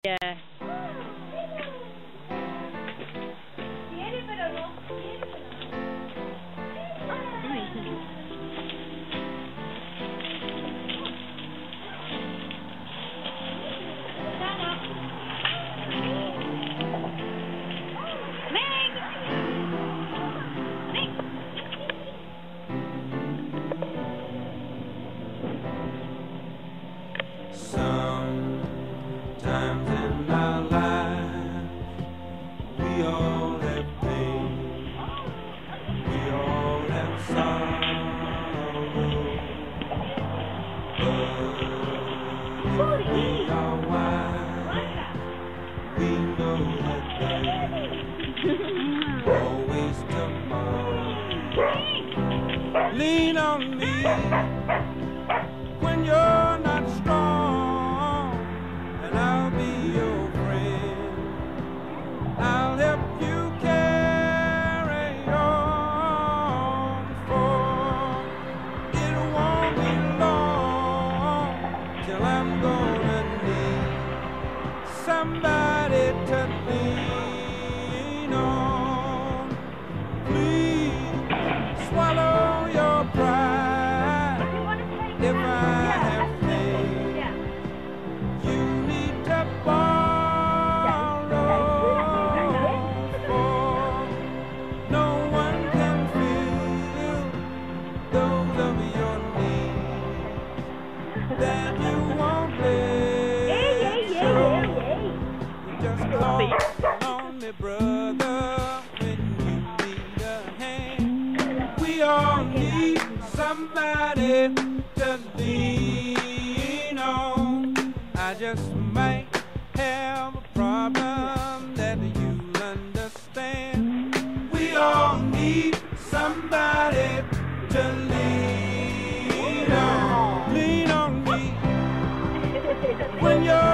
Yeah. Sometimes in our lives, we all have pain, we all have sorrow, but if we are wise, we know that there's always tomorrow. Lean on me when you're not strong, and I'll be your friend. I'll help you carry on, for it won't be long till I'm gonna need somebody to lean on. Please swallow your pride. If I have faith, you need to borrow, for no one can fill those of your needs that you won't let show. Just call on me, brother, when you need a hand. We all need somebody to lean on. I just might have a problem that you'll understand. We all need somebody to lean on. Lean on me when you're